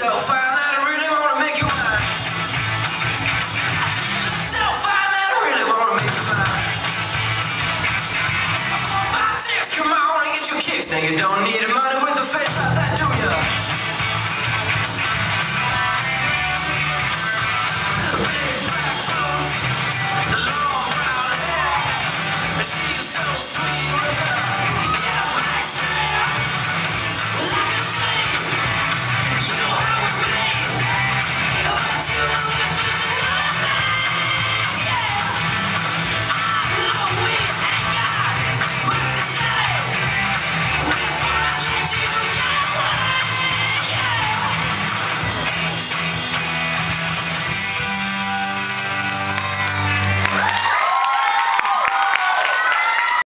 so fine that I really wanna make you mine. So fine that I really wanna make you mine. 4, 5, 6, come on and get your kicks. Now you don't need money.